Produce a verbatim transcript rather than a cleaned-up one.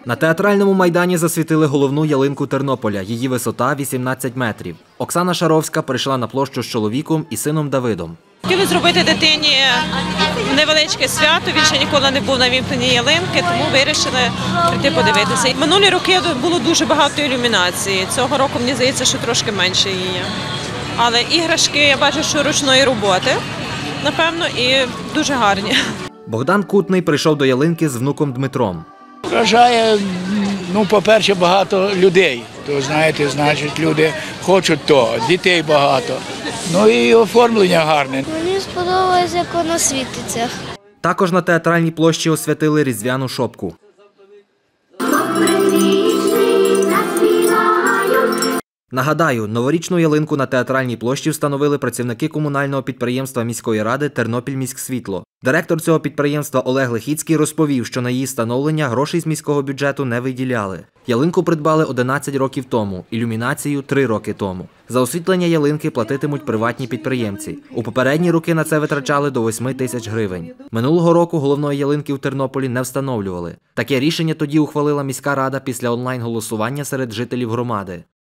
На театральному майдані засвітили головну ялинку Тернополя. Її висота – вісімнадцять метрів. Оксана Шаровська прийшла на площу з чоловіком і сином Давидом. Хотіли зробити дитині невеличке свято, він ще ніколи не був на вімкненні ялинки, тому вирішили прийти подивитися. Минулі роки було дуже багато ілюмінації, цього року, мені здається, що трошки менше її. Але іграшки, я бачу, що ручної роботи, напевно, і дуже гарні. Богдан Кутний прийшов до ялинки з внуком Дмитром. Вражає, ну, по-перше, багато людей. То, знаєте, значить, люди хочуть того, дітей багато. Ну і оформлення гарне. Мені сподобалось, як воно світиться. Також на театральній площі освятили різдвяну шопку. Нагадаю, новорічну ялинку на театральній площі встановили працівники комунального підприємства міської ради «Тернопільміськсвітло». Директор цього підприємства Олег Лихіцький розповів, що на її встановлення грошей з міського бюджету не виділяли. Ялинку придбали одинадцять років тому, ілюмінацію – три роки тому. За освітлення ялинки платитимуть приватні підприємці. У попередні роки на це витрачали до восьми тисяч гривень. Минулого року головної ялинки в Тернополі не встановлювали. Таке рішення тоді ухвалила міська рада після онлайн-голосування серед жителів громади.